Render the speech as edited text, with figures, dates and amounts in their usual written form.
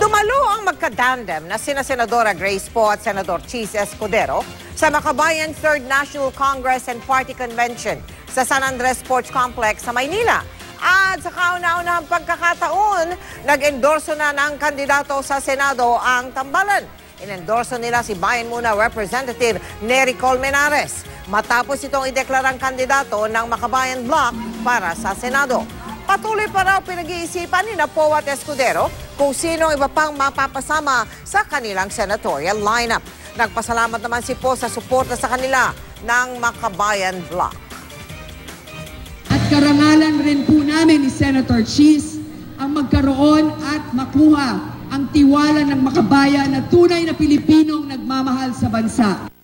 Dumalo ang magkadandem na sina Senadora Grace Poe at Senador Cheese Escudero sa Makabayan 3rd National Congress and Party Convention sa San Andres Sports Complex sa Maynila. At sa kauna-unahang pagkakataon, nag-endorso na ng kandidato sa Senado ang tambalan. Inendorso nila si Bayan Muna Representative Nery Colmenares matapos itong ideklarang kandidato ng Makabayan Bloc para sa Senado. Patuloy pa raw pinag-iisipan ni Poe at Escudero kung sino iba pang mapapasama sa kanilang senatorial lineup. Nagpasalamat naman si Poe sa suporta sa kanila ng Makabayan Bloc. At karangalan rin po namin ni Senator Cheese ang magkaroon at makuha ang tiwala ng makabayan na tunay na Pilipinong nagmamahal sa bansa.